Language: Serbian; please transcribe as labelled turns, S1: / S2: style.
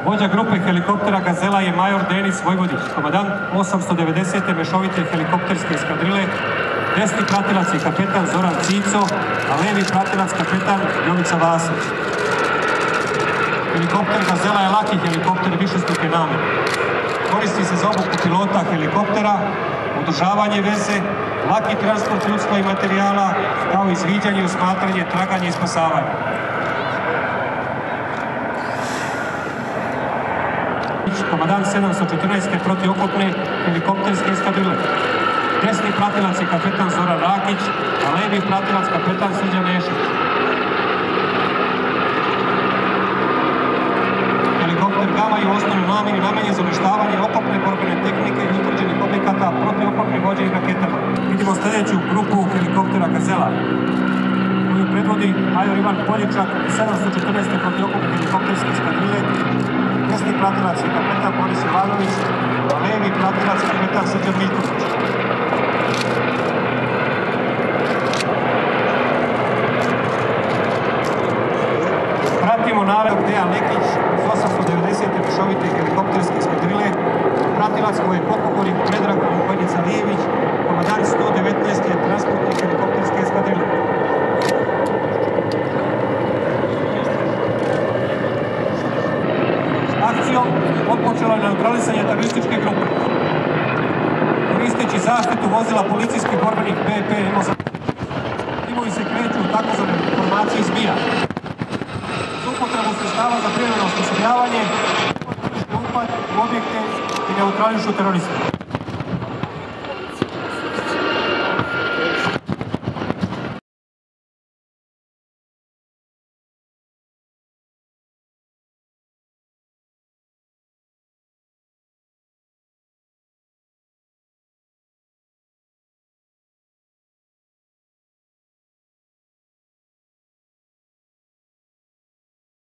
S1: Vođa grupe helikoptera Gazela je major Denis Vojvodić, komandant 890. mešovite helikopterske eskadrile, desni pratilac je kapetan Zoran Cico, a levi pratilac kapetan Jovica Vasić. Helikopter Gazela je laki helikopter višestruke namene. Koristi se za obuku pilota helikoptera, održavanje veze, laki transport ljudstva i materijala, kao izviđanje, usmatranje, traganje i spasavanje. Komandant 714. protiokopne helikopterske eskadrile. Desni pratilac je kapetan Zoran Rakić, a levi pratilac kapetan Srđan Nešić. Helikopter Gama je u osnovnoj nameni namenjen za uništavanje okopne borbene tehnike i utvrđenih objekata protiokopne vođe i raketama. Vidimo sljedeću grupu helikoptera Gazela, koju predvodi major Ivan Poljičak, 714. protiokopne helikopterske eskadrile. Desni pratilac je kapetan Boris Ivanović, a levi pratilac kapetan Srđan Miljković. Pratimo nared Dejan Lekić iz 890. mešovite helikopterske eskadrile, pratilac koji je pokojnik Predrag Vojnica Lijević, komandant 119. transportne helikopterske eskadrile. Akcijom otpočelo je neutralisanje terorističke grupe. Koristeći zaštitu vozila policijskih borbenih BP-a, timovi se kreću u takozvanoj formaciji zbija. Uz upotrebu sredstava za privremeno osposobljavanje, upad u objekte i neutrališu teroriste.